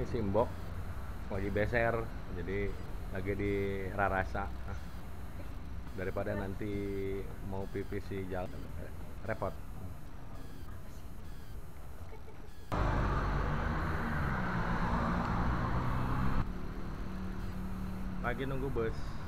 Ini Simbok lagi beser, jadi lagi di Rarasa. Daripada nanti mau pipis di jalan repot. Lagi nunggu bus.